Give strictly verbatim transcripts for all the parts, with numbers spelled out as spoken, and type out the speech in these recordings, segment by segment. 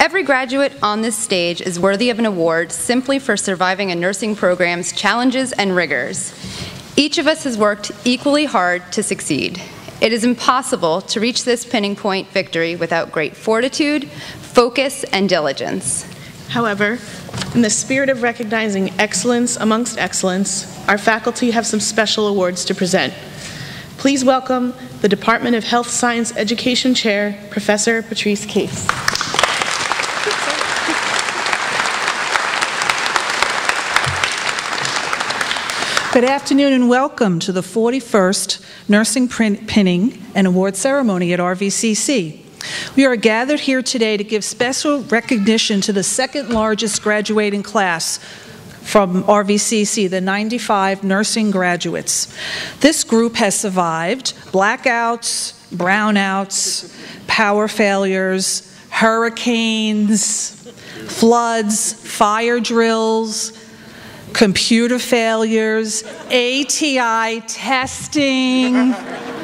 Every graduate on this stage is worthy of an award simply for surviving a nursing program's challenges and rigors. Each of us has worked equally hard to succeed. It is impossible to reach this pinning point victory without great fortitude, focus, and diligence. However, in the spirit of recognizing excellence amongst excellence, our faculty have some special awards to present. Please welcome the Department of Health Science Education Chair, Professor Patrice Case. Good afternoon and welcome to the forty-first Nursing Pinning and Award Ceremony at R V C C. We are gathered here today to give special recognition to the second largest graduating class from R V C C, the ninety-five nursing graduates. This group has survived blackouts, brownouts, power failures, hurricanes, floods, fire drills, computer failures, A T I testing,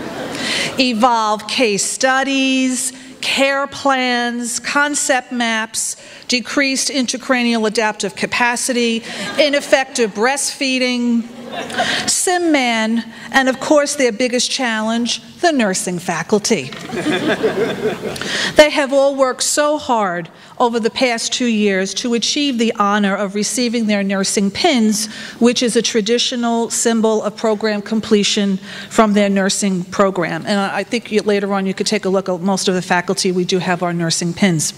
evolved case studies, care plans, concept maps, decreased intracranial adaptive capacity, ineffective breastfeeding, SimMan, and of course their biggest challenge, the nursing faculty. They have all worked so hard over the past two years to achieve the honor of receiving their nursing pins, which is a traditional symbol of program completion from their nursing program. And I think you, later on you could take a look at most of the faculty. We do have our nursing pins.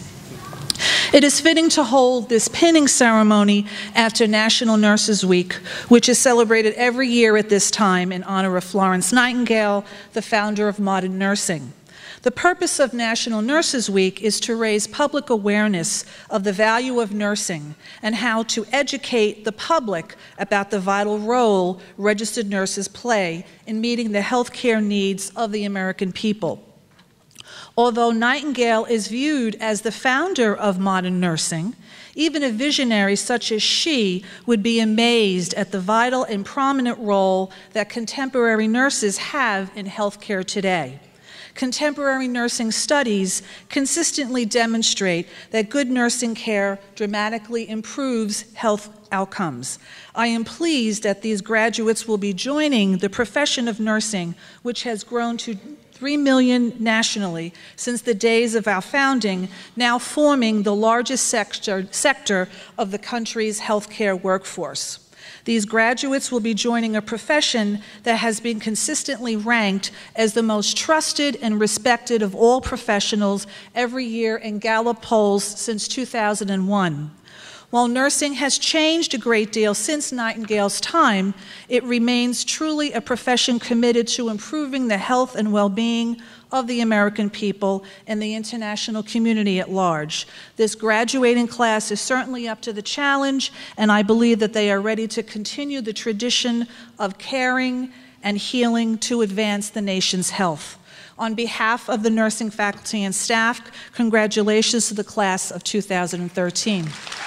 It is fitting to hold this pinning ceremony after National Nurses Week, which is celebrated every year at this time in honor of Florence Nightingale, the founder of modern nursing. The purpose of National Nurses Week is to raise public awareness of the value of nursing and how to educate the public about the vital role registered nurses play in meeting the health care needs of the American people. Although Nightingale is viewed as the founder of modern nursing, even a visionary such as she would be amazed at the vital and prominent role that contemporary nurses have in healthcare today. Contemporary nursing studies consistently demonstrate that good nursing care dramatically improves health outcomes. I am pleased that these graduates will be joining the profession of nursing, which has grown to three million nationally since the days of our founding, now forming the largest sector, sector of the country's healthcare workforce. These graduates will be joining a profession that has been consistently ranked as the most trusted and respected of all professionals every year in Gallup polls since two thousand one. While nursing has changed a great deal since Nightingale's time, it remains truly a profession committed to improving the health and well-being of the American people and the international community at large. This graduating class is certainly up to the challenge, and I believe that they are ready to continue the tradition of caring and healing to advance the nation's health. On behalf of the nursing faculty and staff, congratulations to the class of two thousand thirteen.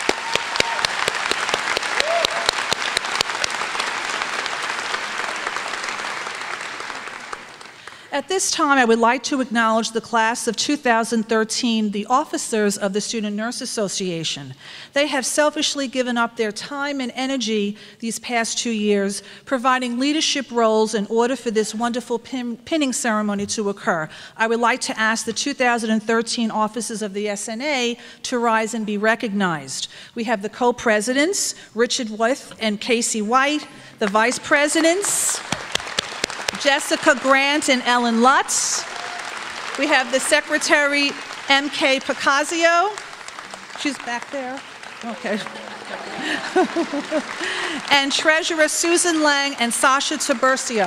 At this time, I would like to acknowledge the class of two thousand thirteen, the officers of the Student Nurse Association. They have selfishly given up their time and energy these past two years, providing leadership roles in order for this wonderful pin pinning ceremony to occur. I would like to ask the two thousand thirteen officers of the S N A to rise and be recognized. We have the co-presidents, Richard Wyth and Casey White, the vice presidents, Jessica Grant and Ellen Lutz. We have the secretary, M K Picasio. She's back there. Okay. And treasurer, Susan Lang and Sasha Tiburcio.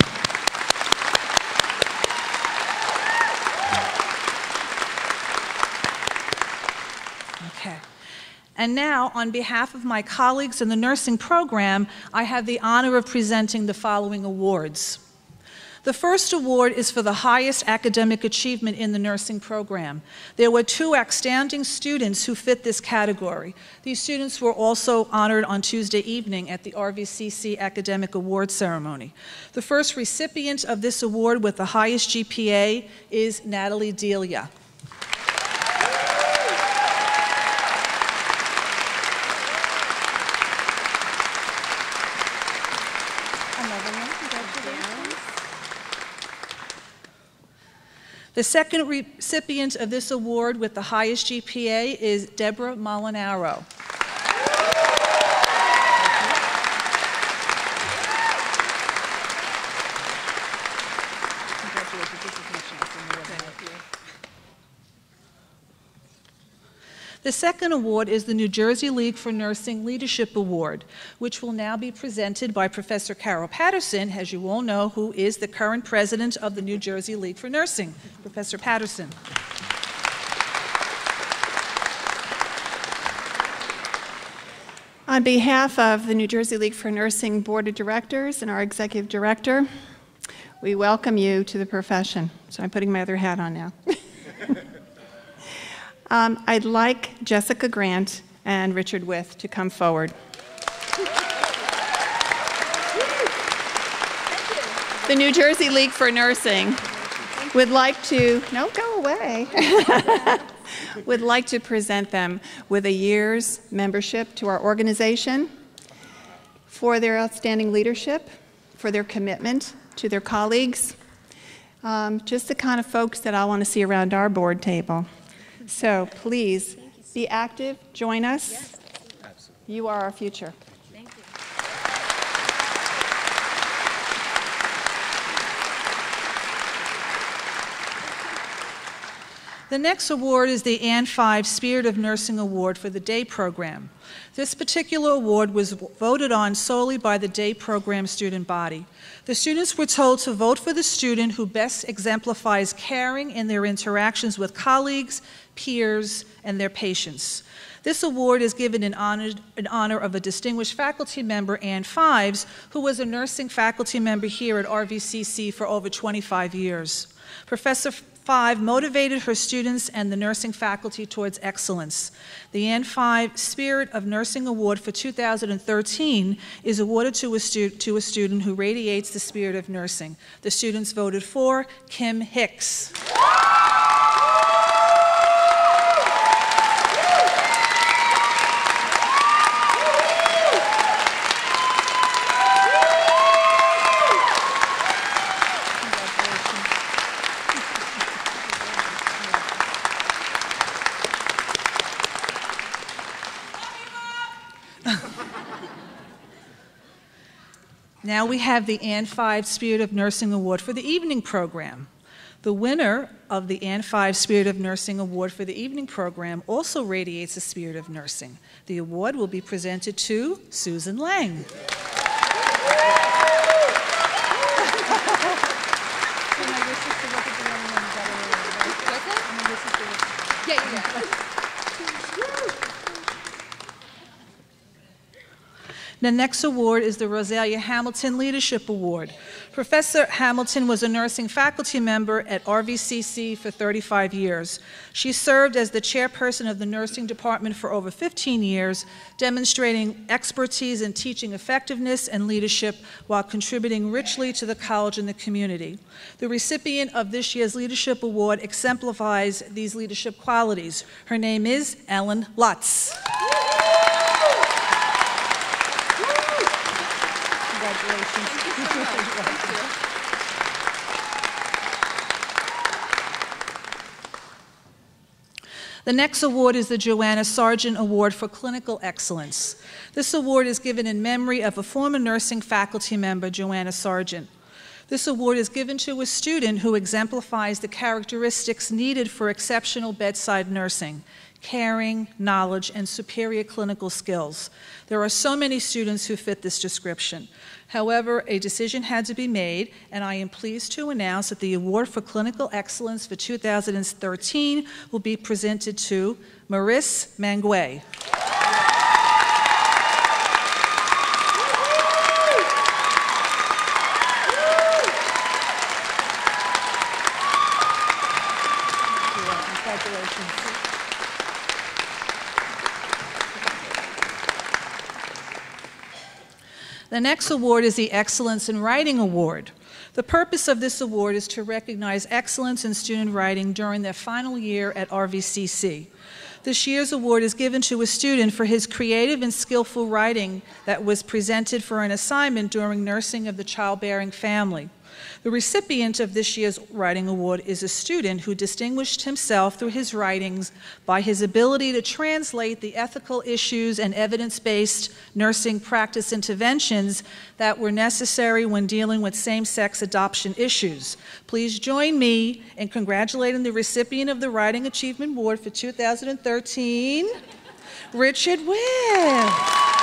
Okay. And now, on behalf of my colleagues in the nursing program, I have the honor of presenting the following awards. The first award is for the highest academic achievement in the nursing program. There were two outstanding students who fit this category. These students were also honored on Tuesday evening at the R V C C Academic Award Ceremony. The first recipient of this award with the highest G P A is Natalie Delia. The second recipient of this award with the highest G P A is Deborah Molinaro. The second award is the New Jersey League for Nursing Leadership Award, which will now be presented by Professor Carol Patterson, as you all know, who is the current president of the New Jersey League for Nursing. Professor Patterson. On behalf of the New Jersey League for Nursing Board of Directors and our Executive Director, we welcome you to the profession. So I'm putting my other hat on now. Um, I'd like Jessica Grant and Richard With to come forward. The New Jersey League for Nursing would like to, no, go away, would like to present them with a year's membership to our organization for their outstanding leadership, for their commitment to their colleagues, um, just the kind of folks that I want to see around our board table. So please be active, join us. Yes. Absolutely. You are our future. Thank you. The next award is the Ann Five Spirit of Nursing Award for the day program. This particular award was voted on solely by the day program student body. The students were told to vote for the student who best exemplifies caring in their interactions with colleagues, peers, and their patients. This award is given in honor, in honor of a distinguished faculty member, Ann Fives, who was a nursing faculty member here at R V C C for over twenty-five years. Professor Five motivated her students and the nursing faculty towards excellence. The Ann Five Spirit of Nursing Award for two thousand thirteen is awarded to a, stu to a student who radiates the spirit of nursing. The students voted for Kim Hicks. Now we have the Ann Five Spirit of Nursing Award for the evening program. The winner of the Ann Five Spirit of Nursing Award for the evening program also radiates the spirit of nursing. The award will be presented to Susan Lang. Yeah, yeah, yeah. The next award is the Rosalia Hamilton Leadership Award. Professor Hamilton was a nursing faculty member at R V C C for thirty-five years. She served as the chairperson of the nursing department for over fifteen years, demonstrating expertise in teaching effectiveness and leadership while contributing richly to the college and the community. The recipient of this year's Leadership Award exemplifies these leadership qualities. Her name is Ellen Lutz. The next award is the Joanna Sargent Award for Clinical Excellence. This award is given in memory of a former nursing faculty member, Joanna Sargent. This award is given to a student who exemplifies the characteristics needed for exceptional bedside nursing: caring, knowledge, and superior clinical skills. There are so many students who fit this description. However, a decision had to be made, and I am pleased to announce that the Award for Clinical Excellence for two thousand thirteen will be presented to Maris Manguay. The next award is the Excellence in Writing Award. The purpose of this award is to recognize excellence in student writing during their final year at R V C C. This year's award is given to a student for his creative and skillful writing that was presented for an assignment during nursing of the childbearing family. The recipient of this year's Writing Award is a student who distinguished himself through his writings by his ability to translate the ethical issues and evidence-based nursing practice interventions that were necessary when dealing with same-sex adoption issues. Please join me in congratulating the recipient of the Writing Achievement Award for two thousand thirteen, Richard Webb.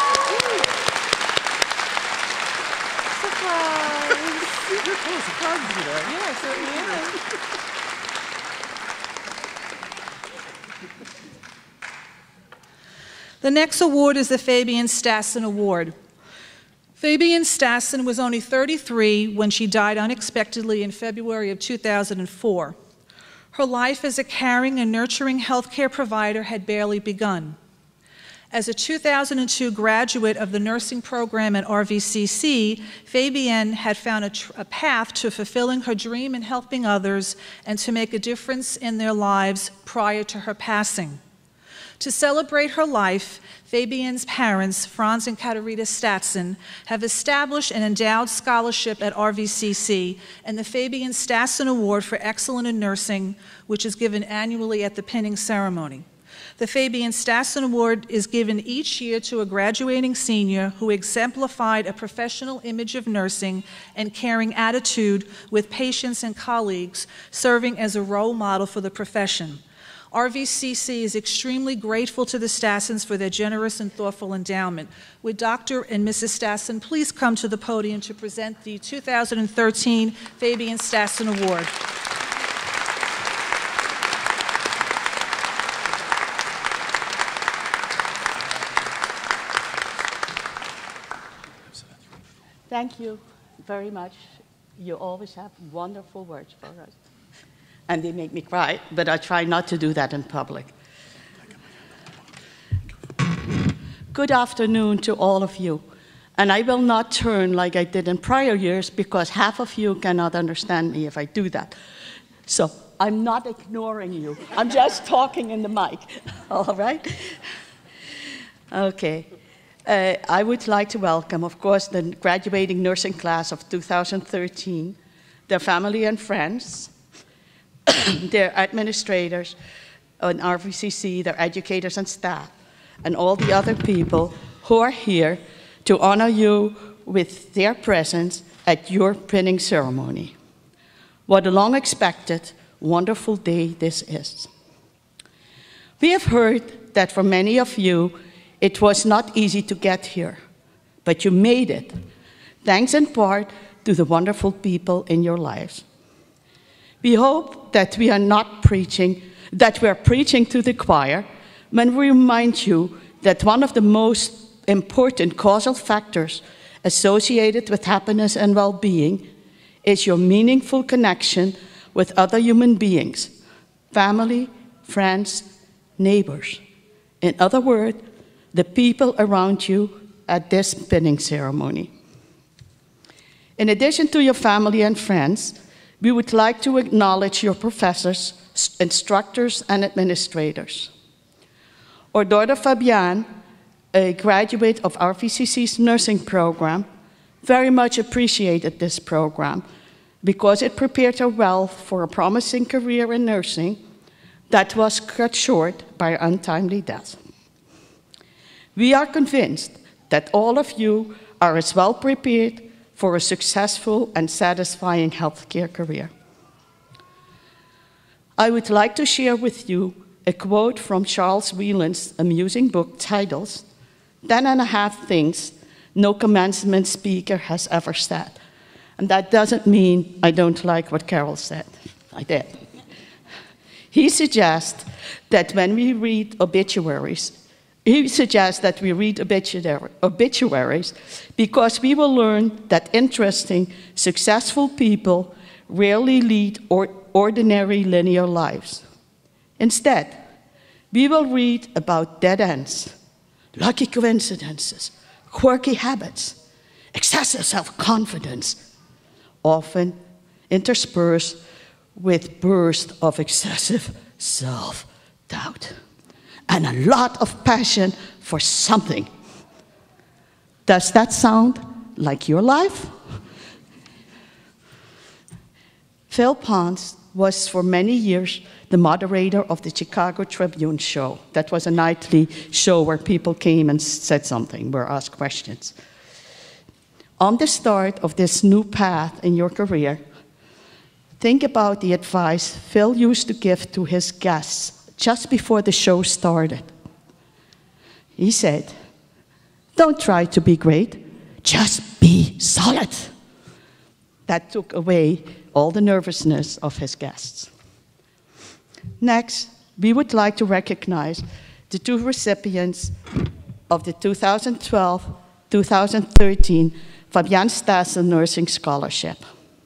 Yeah, it certainly is. The next award is the Fabian Stassen Award. Fabian Stassen was only thirty-three when she died unexpectedly in February of two thousand four. Her life as a caring and nurturing healthcare provider had barely begun. As a two thousand two graduate of the nursing program at R V C C, Fabienne had found a, tr a path to fulfilling her dream in helping others and to make a difference in their lives prior to her passing. To celebrate her life, Fabienne's parents, Franz and Katarina Stassen, have established an endowed scholarship at R V C C and the Fabian Stassen Award for Excellence in Nursing, which is given annually at the pinning ceremony. The Fabian Stassen Award is given each year to a graduating senior who exemplified a professional image of nursing and caring attitude with patients and colleagues, serving as a role model for the profession. R V C C is extremely grateful to the Stassens for their generous and thoughtful endowment. Would Doctor and Missus Stassen please come to the podium to present the two thousand thirteen Fabian Stassen Award. Thank you very much. You always have wonderful words for us. And they make me cry, but I try not to do that in public. Good afternoon to all of you. And I will not turn like I did in prior years because half of you cannot understand me if I do that. So I'm not ignoring you. I'm just talking in the mic, all right? Okay. Uh, I would like to welcome, of course, the graduating nursing class of two thousand thirteen, their family and friends, their administrators on R V C C, their educators and staff, and all the other people who are here to honor you with their presence at your pinning ceremony. What a long-expected, wonderful day this is. We have heard that for many of you, it was not easy to get here, but you made it, thanks in part to the wonderful people in your lives. We hope that we are not preaching, that we are preaching to the choir when we remind you that one of the most important causal factors associated with happiness and well-being is your meaningful connection with other human beings, family, friends, neighbors. In other words, the people around you at this pinning ceremony. In addition to your family and friends, we would like to acknowledge your professors, instructors, and administrators. Our daughter Fabienne, a graduate of R V C C's nursing program, very much appreciated this program because it prepared her well for a promising career in nursing that was cut short by untimely death. We are convinced that all of you are as well prepared for a successful and satisfying healthcare career. I would like to share with you a quote from Charles Wieland's amusing book titled, Ten and a Half Things No Commencement Speaker Has Ever Said. And that doesn't mean I don't like what Carol said. I did. He suggests that when we read obituaries, He suggests that we read obituaries because we will learn that interesting, successful people rarely lead or ordinary linear lives. Instead, we will read about dead ends, lucky coincidences, quirky habits, excessive self-confidence, often interspersed with bursts of excessive self-doubt, and a lot of passion for something. Does that sound like your life? Phil Pons was for many years the moderator of the Chicago Tribune show. That was a nightly show where people came and said something, were asked questions. On the start of this new path in your career, think about the advice Phil used to give to his guests just before the show started. He said, "Don't try to be great, just be solid." That took away all the nervousness of his guests. Next, we would like to recognize the two recipients of the two thousand twelve two thousand thirteen Fabian Stassen Nursing Scholarship.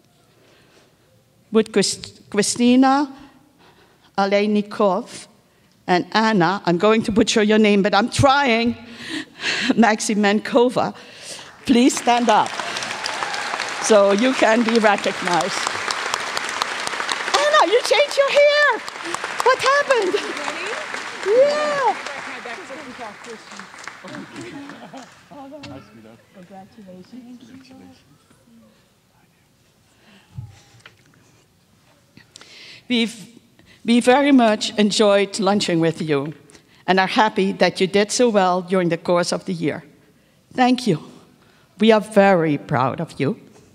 Would Christ Christina Aleynikov and Anna, I'm going to butcher your name, but I'm trying, Maximenkova, please stand up so you can be recognized. Anna, you changed your hair. What happened? Ready? Yeah. Congratulations. We've, we very much enjoyed lunching with you and are happy that you did so well during the course of the year. Thank you. We are very proud of you.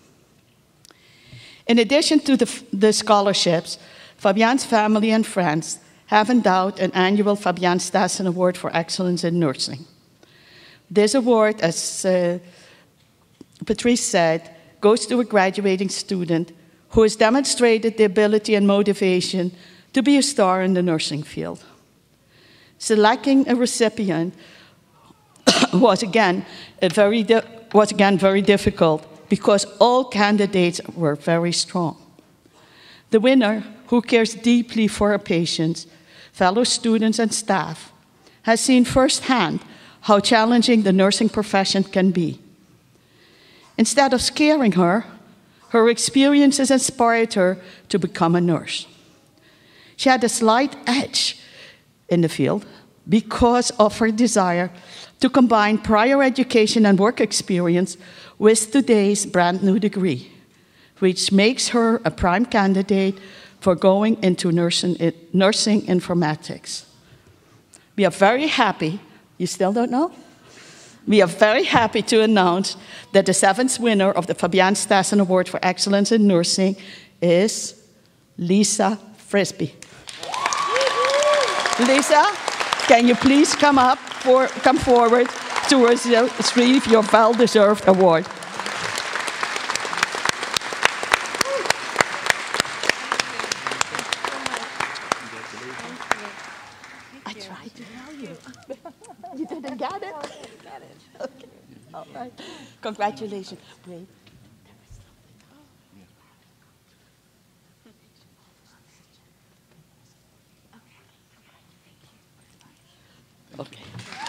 In addition to the, the scholarships, Fabian's family and friends have endowed an annual Fabian Stassen Award for Excellence in Nursing. This award, as uh, Patrice said, goes to a graduating student who has demonstrated the ability and motivation to be a star in the nursing field. Selecting a recipient was again, a very was again very difficult because all candidates were very strong. The winner, who cares deeply for her patients, fellow students and staff, has seen firsthand how challenging the nursing profession can be. Instead of scaring her, her experiences inspired her to become a nurse. She had a slight edge in the field because of her desire to combine prior education and work experience with today's brand new degree, which makes her a prime candidate for going into nursing, nursing informatics. We are very happy, you still don't know? We are very happy to announce that the seventh winner of the Fabian Stassen Award for Excellence in Nursing is Lisa Frisbee. Lisa, can you please come up, for, come forward to receive your well-deserved award. I tried to tell you. You didn't get it? Okay. All right. Congratulations. Wait. Okay.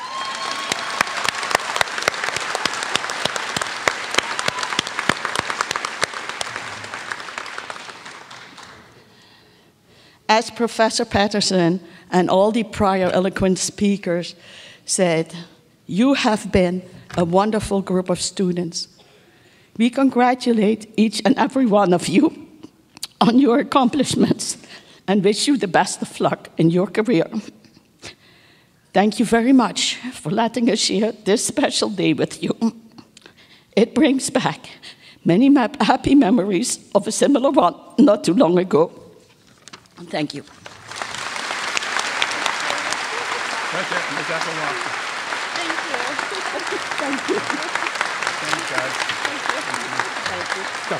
As Professor Patterson and all the prior eloquent speakers said, you have been a wonderful group of students. We congratulate each and every one of you on your accomplishments and wish you the best of luck in your career. Thank you very much for letting us share this special day with you. It brings back many happy memories of a similar one not too long ago. Thank you. That's it. Miz Epelon. Thank you. Thank you. Thanks, guys. Thank you. Thank you. Go.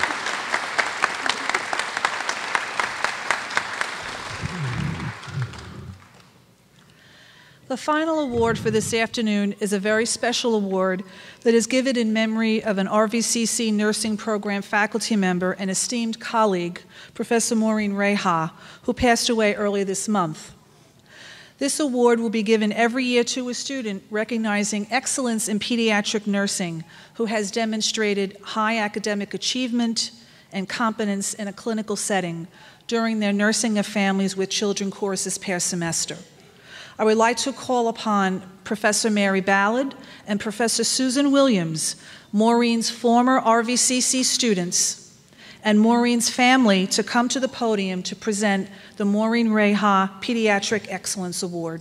The final award for this afternoon is a very special award that is given in memory of an R V C C nursing program faculty member and esteemed colleague, Professor Maureen Reha, who passed away early this month. This award will be given every year to a student recognizing excellence in pediatric nursing who has demonstrated high academic achievement and competence in a clinical setting during their Nursing of Families with Children courses past semester. I would like to call upon Professor Mary Ballard and Professor Susan Williams, Maureen's former R V C C students, and Maureen's family to come to the podium to present the Maureen Reha Pediatric Excellence Award.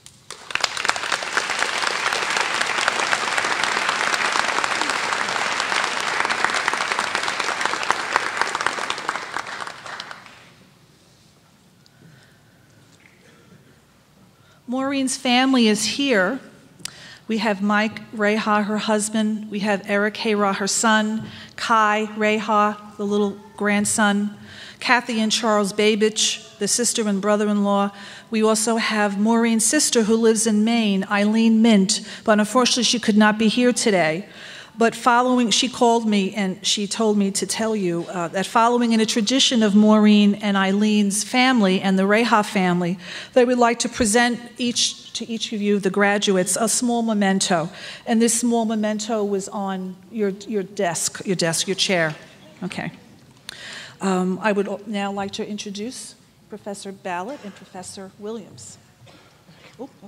Maureen's family is here. We have Mike Reha, her husband. We have Eric Reha, her son. Kai Reha, the little grandson. Kathy and Charles Babich, the sister and brother-in-law. We also have Maureen's sister who lives in Maine, Eileen Mint, but unfortunately she could not be here today. But following, she called me and she told me to tell you uh, that following in a tradition of Maureen and Eileen's family and the Reha family, they would like to present each to each of you, the graduates, a small memento. And this small memento was on your, your desk, your desk, your chair. Okay. Um, I would now like to introduce Professor Ballot and Professor Williams. Oh, okay.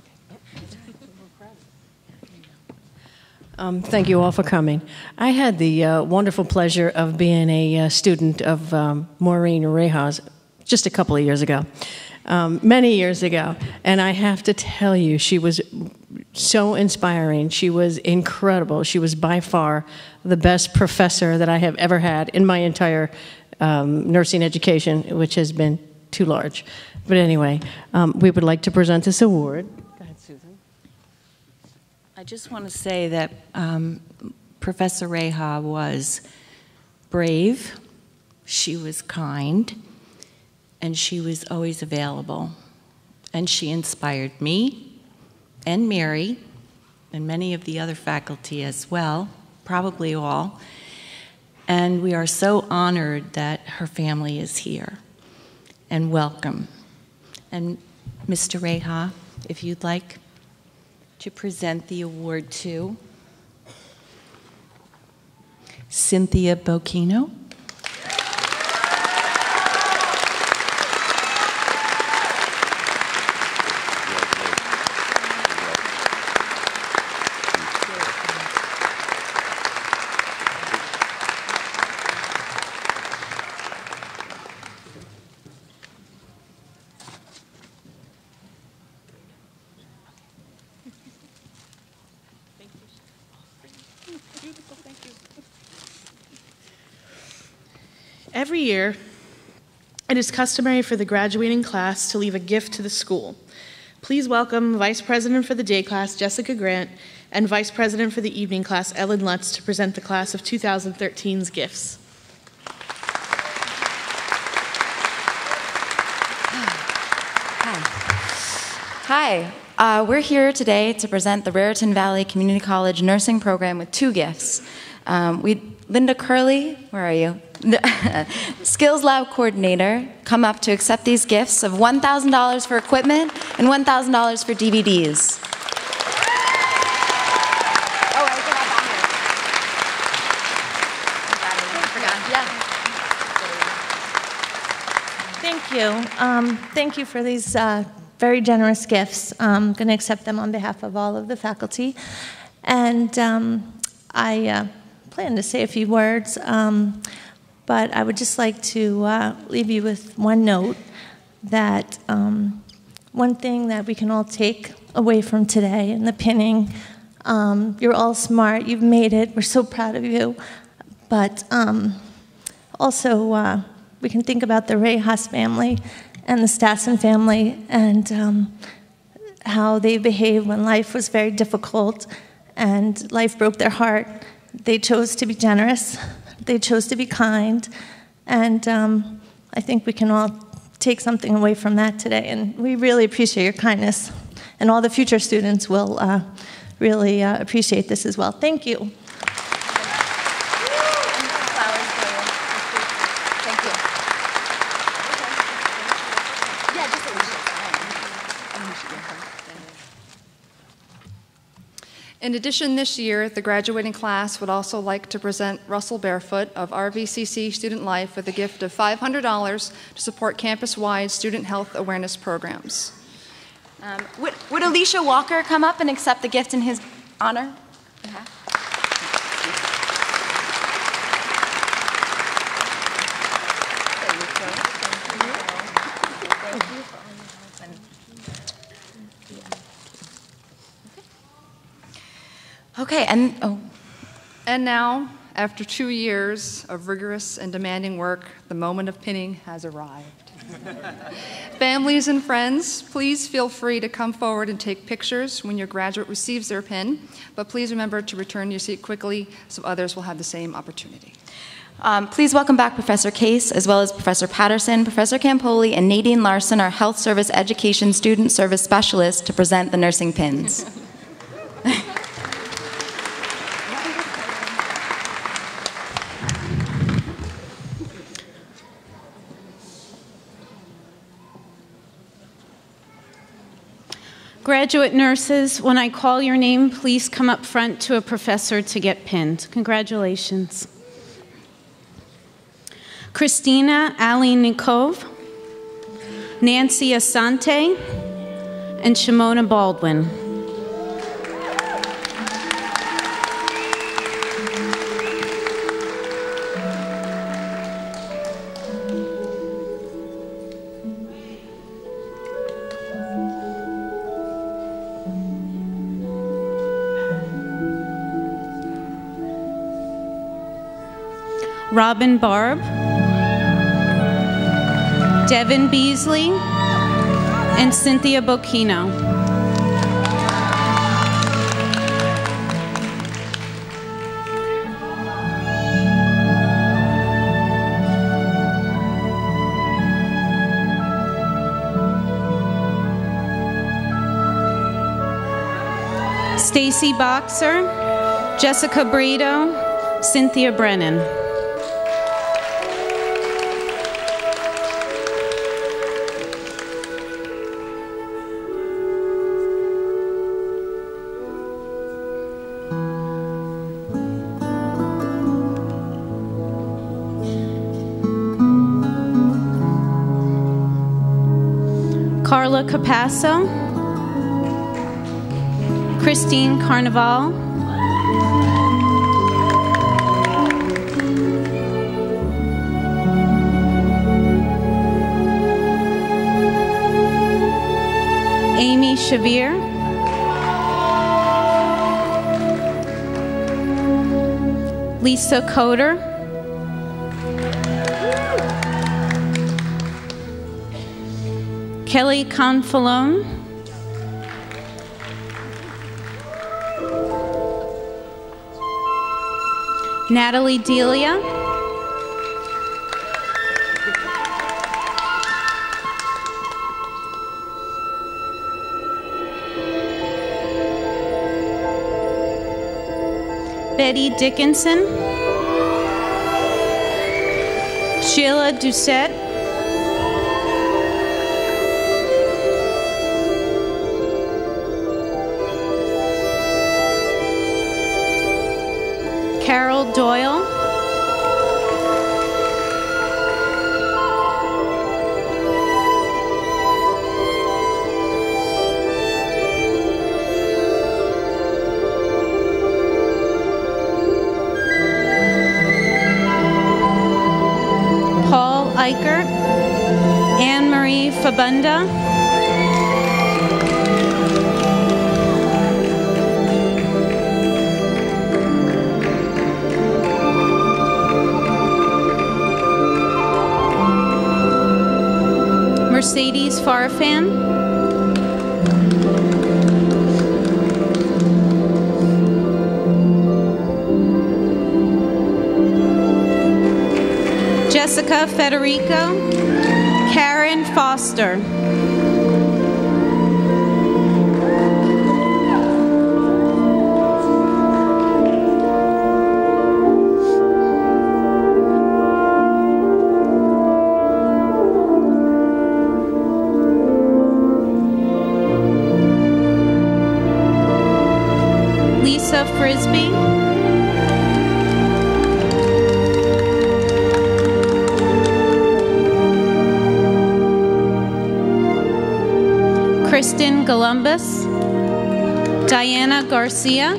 Um, thank you all for coming. I had the uh, wonderful pleasure of being a uh, student of um, Maureen Reha's just a couple of years ago, um, many years ago, and I have to tell you, she was so inspiring. She was incredible. She was by far the best professor that I have ever had in my entire um, nursing education, which has been too large. But anyway, um, we would like to present this award. I just want to say that um, Professor Reha was brave, she was kind, and she was always available. And she inspired me and Mary and many of the other faculty as well, probably all. And we are so honored that her family is here. And welcome. And Mister Reha, if you'd like to present the award to Cynthia Bocchino. Every year, it is customary for the graduating class to leave a gift to the school. Please welcome Vice President for the day class, Jessica Grant, and Vice President for the evening class, Ellen Lutz, to present the class of two thousand thirteen's gifts. Hi, uh, we're here today to present the Raritan Valley Community College Nursing Program with two gifts. Um, we, Linda Curley, where are you? Skills Lab Coordinator, come up to accept these gifts of one thousand dollars for equipment and one thousand dollars for D V Ds. Oh, I forgot. Thank you. Um, thank you for these uh, very generous gifts. I'm going to accept them on behalf of all of the faculty. And um, I uh, plan to say a few words. Um, But I would just like to uh, leave you with one note that um, one thing that we can all take away from today in the pinning, um, you're all smart, you've made it, we're so proud of you. But um, also uh, we can think about the Reha's family and the Stassen family and um, how they behaved when life was very difficult and life broke their heart. They chose to be generous. They chose to be kind, and um, I think we can all take something away from that today, and we really appreciate your kindness, and all the future students will uh, really uh, appreciate this as well. Thank you. In addition, this year, the graduating class would also like to present Russell Barefoot of R V C C Student Life with a gift of five hundred dollars to support campus-wide student health awareness programs. Um, would, would Alicia Walker come up and accept the gift in his honor? Uh-huh. Okay, and oh. And now, after two years of rigorous and demanding work, the moment of pinning has arrived. Families and friends, please feel free to come forward and take pictures when your graduate receives their pin, but please remember to return your seat quickly so others will have the same opportunity. Um, please welcome back Professor Case, as well as Professor Patterson, Professor Campoli, and Nadine Larson, our Health Service Education Student Service Specialist, to present the nursing pins. Graduate nurses, when I call your name, please come up front to a professor to get pinned. Congratulations. Christina Alinikov, Nancy Asante, and Shimona Baldwin. Robin Barb, Devin Beasley, and Cynthia Bocchino. Stacy Boxer, Jessica Brito, Cynthia Brennan. Carla Capasso, Christine Carnival, Amy Shavir, Lisa Coder, Kelly Confalone, Natalie Delia, Betty Dickinson, Sheila Doucette, Carol Doyle, Paul Eichert, Anne-Marie Fabunda, Mercedes Farfan, Jessica Federico, Karen Foster, Lisa Frisbee, Kristen Columbus, Diana Garcia,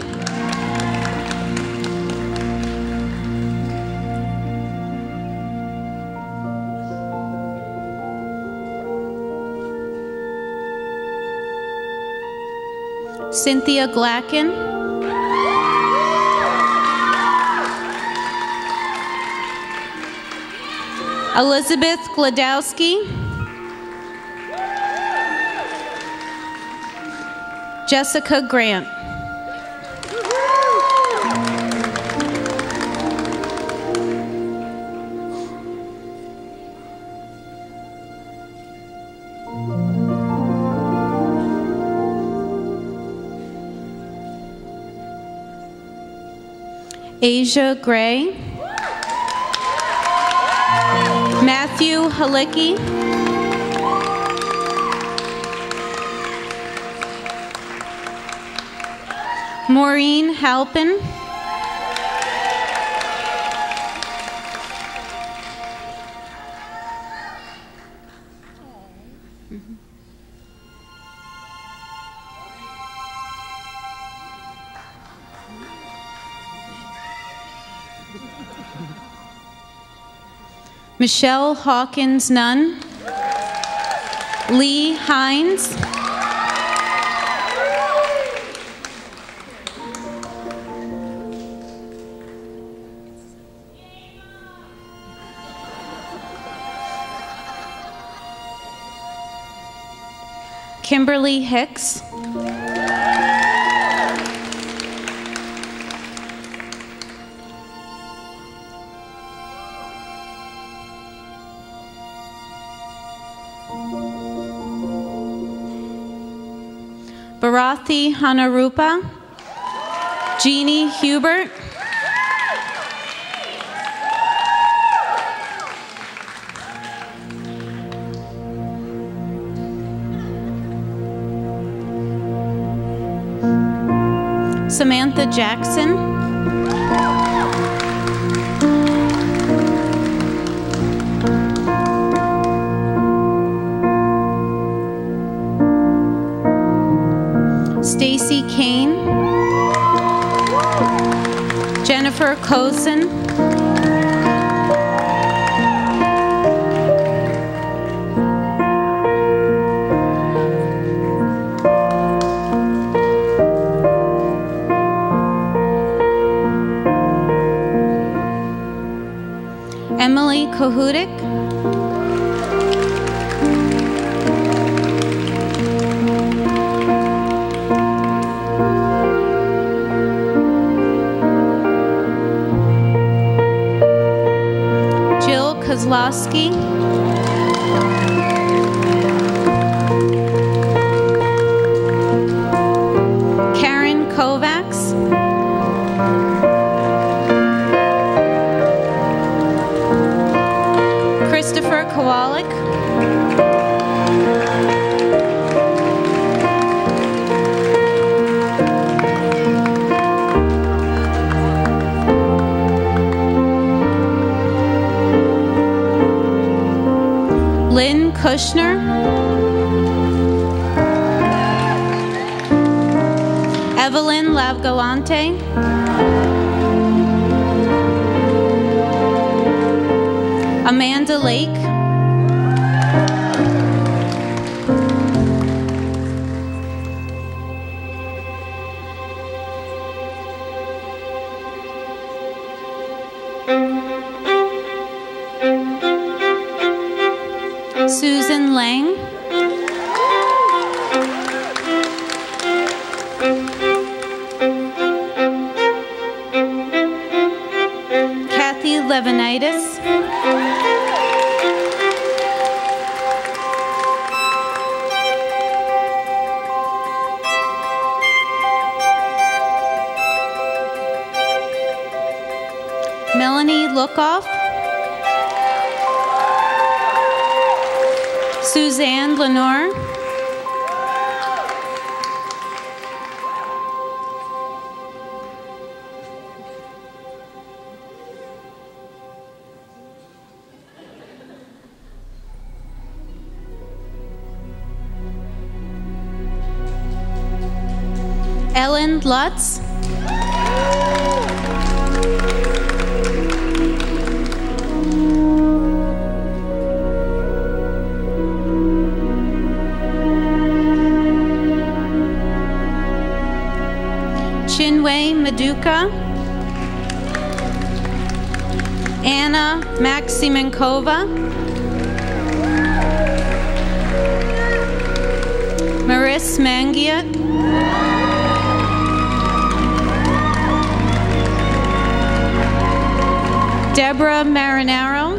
Cynthia Glacken, Elizabeth Gladowski. Jessica Grant. Asia Gray. Matthew Halicki. Maureen Halpin. Michelle Hawkins Nunn. Lee Hines. Kimberly Hicks. Bharathi Hanarupa. Jeannie Hubert. Samantha Jackson. Stacy Kane. Jennifer Cosen. Emily Kohudik. Jill Kozlowski. Karen Kovacs. Christopher Kowalik. Lynn Kushner. Evelyn Lavgalante. Amanda Lake. Susan Lang. Kathy Levinitis. Melanie Lookoff. Suzanne Lenore. Ellen Lutz. Chinwe Maduka. Anna Maximenkova, Maris Mangiat, Deborah Marinaro,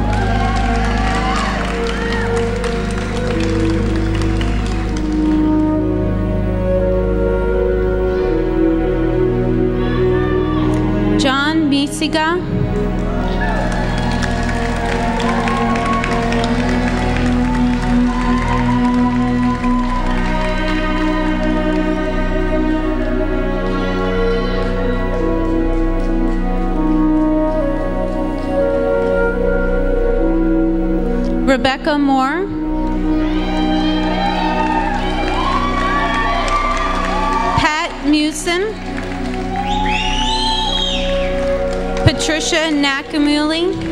John Misiga, Rebecca Moore, Pat Mewson, Patricia Nakamuli,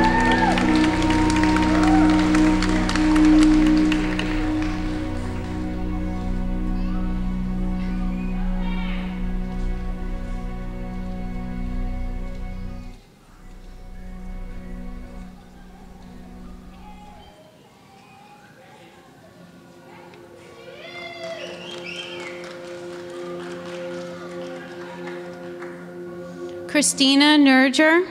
Christina Nerger,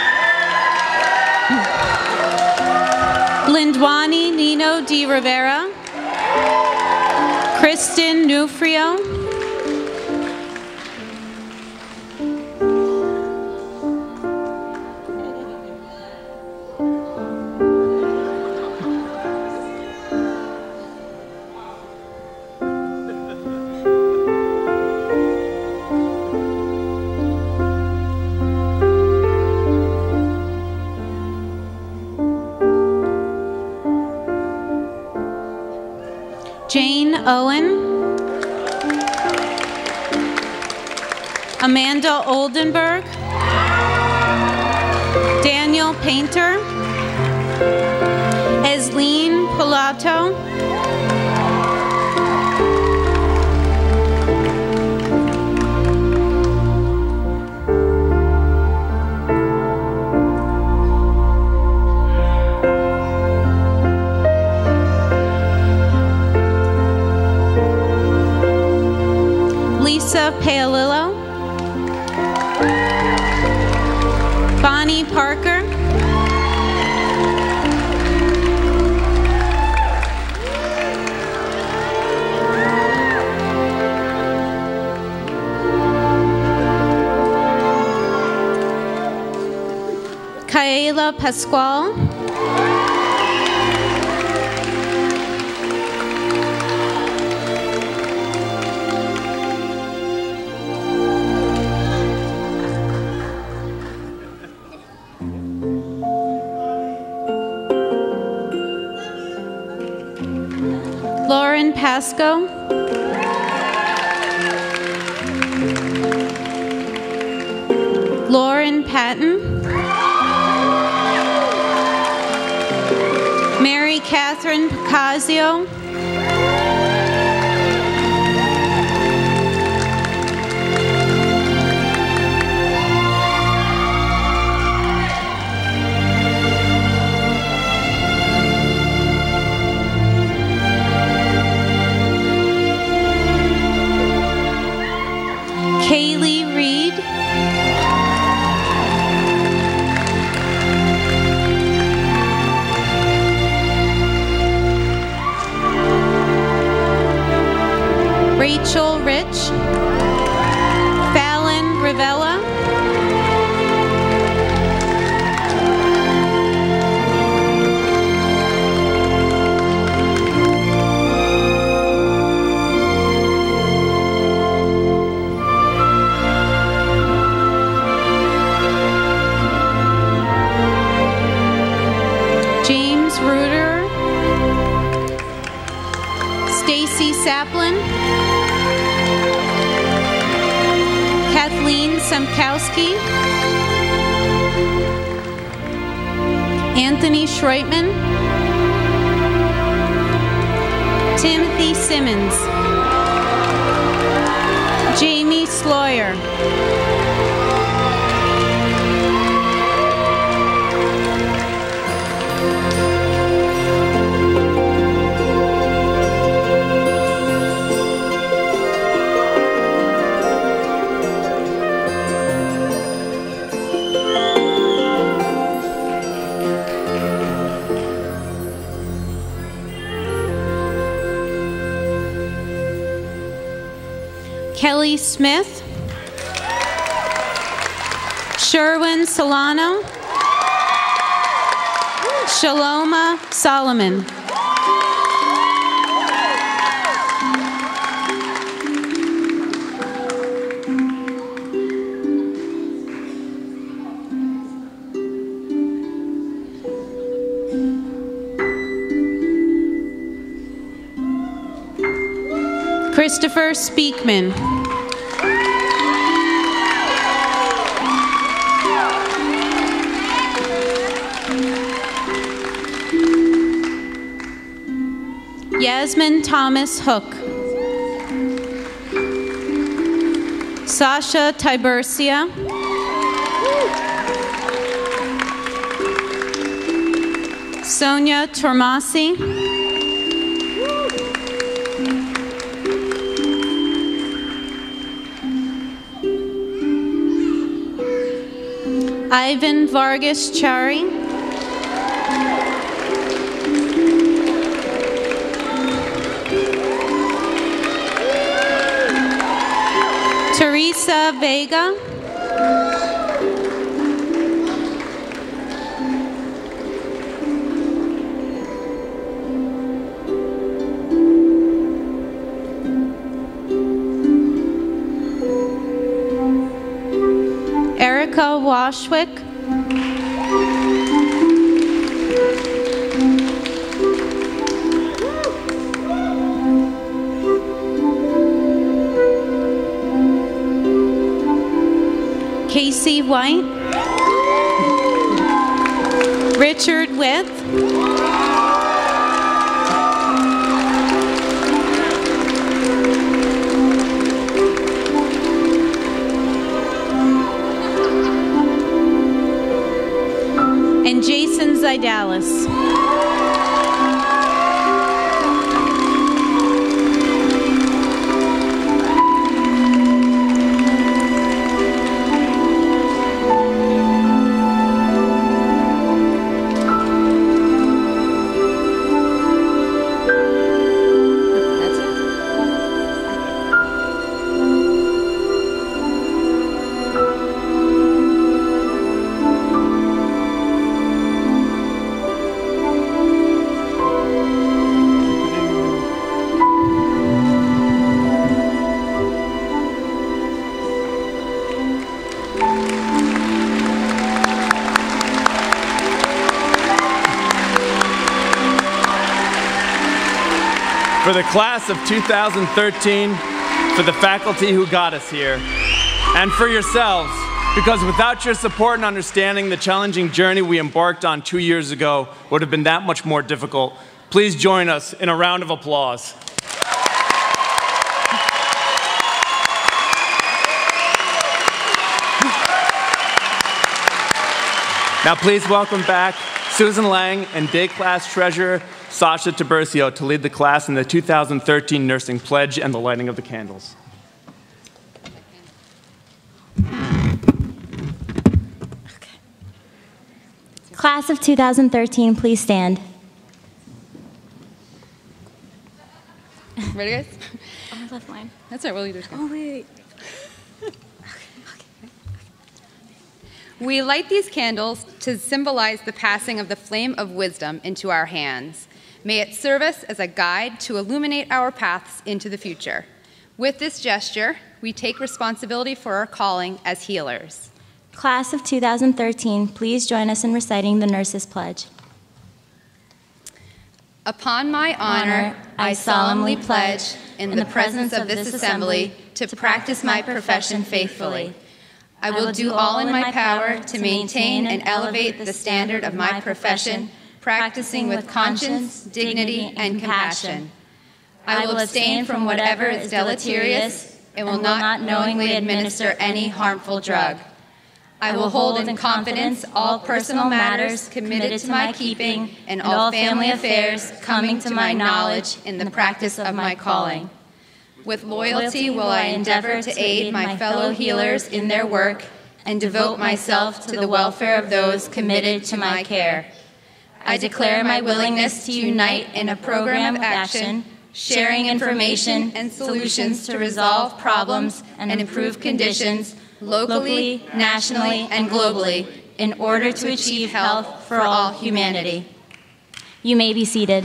Lindwani Nino Di Rivera, Kristen Nufrio, Jane Owen, Amanda Oldenburg, Daniel Painter, Esleen Pilato, Lisa Paolillo, Bonnie Parker, Kaela Pasquale, Lauren Pasco, Lauren Patton, Mary Catherine Picasio, Kaylee Reed, Rachel Rich, Fallon Rivella, James Reuter, Stacy Saplin, Kathleen Semkowski, Anthony Schreitman, Timothy Simmons, Jamie Sloyer, Kelly Smith, Sherwin Solano, Shaloma Solomon. Christopher Speakman. Yasmin Thomas Hook. Sasha Tibercia. Sonia Tormasi. Ivan Vargas Chari. Teresa Vega. Erica Washwick. Casey White. Richard With. And Jason Zidalis. For the class of two thousand thirteen, for the faculty who got us here, and for yourselves, because without your support and understanding, the challenging journey we embarked on two years ago would have been that much more difficult. Please join us in a round of applause. Now please welcome back Susan Lang and day class treasurer Sasha Tibercio to lead the class in the two thousand thirteen Nursing Pledge and the lighting of the candles. Class of two thousand thirteen, please stand. Ready, guys? On the left line. That's all right, we'll lead Oh, wait. We light these candles to symbolize the passing of the flame of wisdom into our hands. May it serve us as a guide to illuminate our paths into the future. With this gesture, we take responsibility for our calling as healers. Class of two thousand thirteen, please join us in reciting the Nurses Pledge. Upon my honor, I solemnly pledge, in the presence of this assembly, to practice my profession faithfully. I will do all in my power to maintain and elevate the standard of my profession, practicing with conscience, dignity, and compassion. I will abstain from whatever is deleterious and will not knowingly administer any harmful drug. I will hold in confidence all personal matters committed to my keeping and all family affairs coming to my knowledge in the practice of my calling. With loyalty will I endeavor to aid my fellow healers in their work and devote myself to the welfare of those committed to my care. I declare my willingness to unite in a program of action sharing information and solutions to resolve problems and improve conditions locally, nationally, and globally in order to achieve health for all humanity. You may be seated.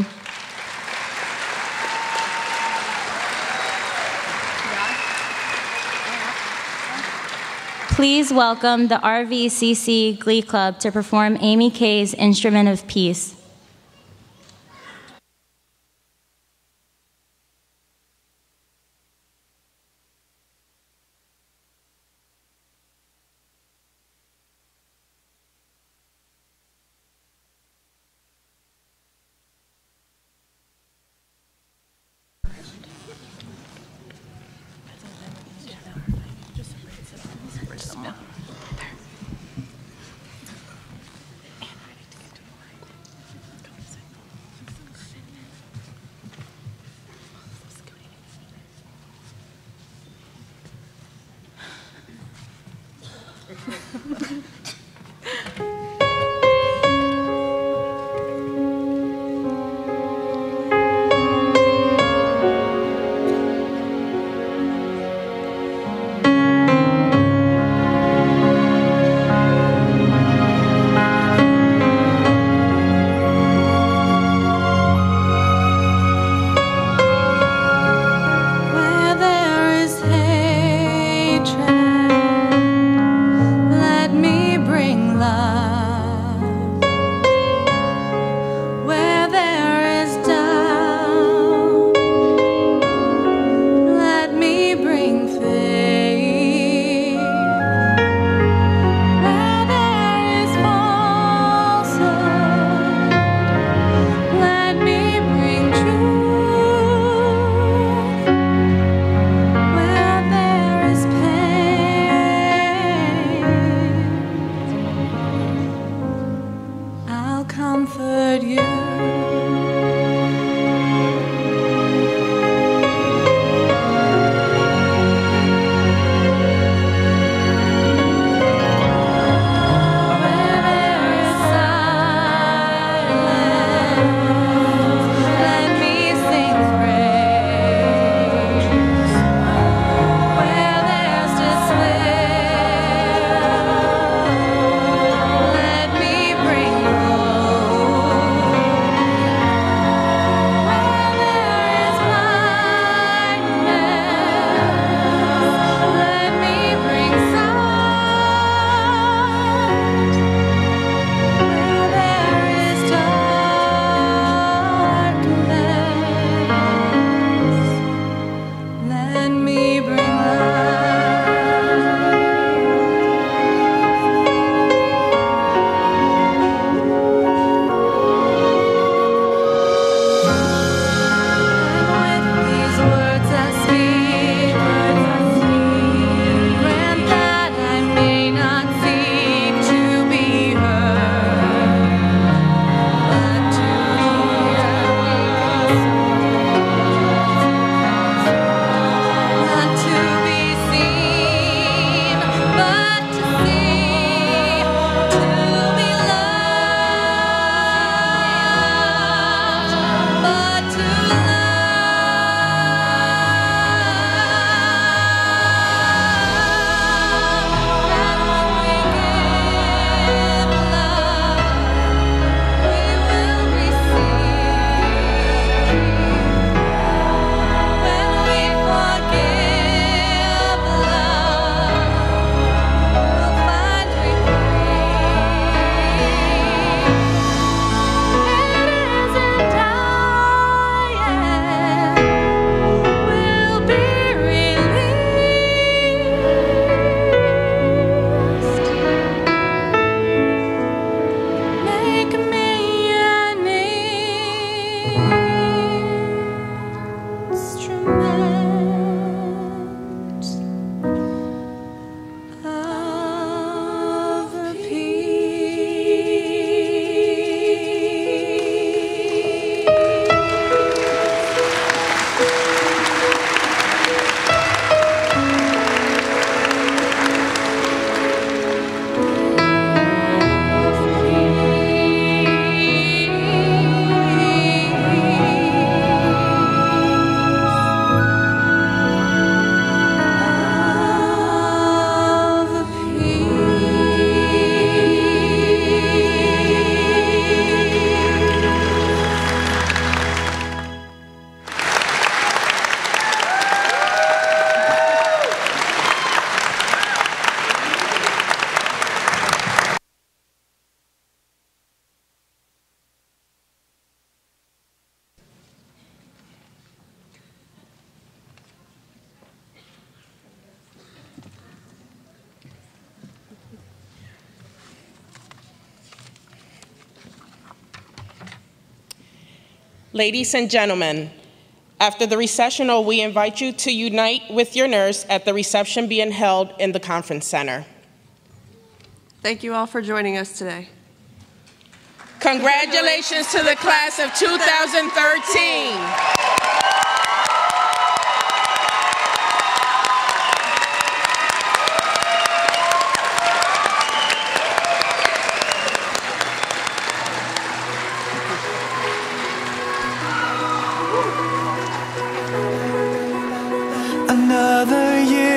Please welcome the R V C C Glee Club to perform Amy Kay's Instrument of Peace. Ladies and gentlemen, after the recessional, we invite you to unite with your nurse at the reception being held in the conference center. Thank you all for joining us today. Congratulations to the class of two thousand thirteen. Another year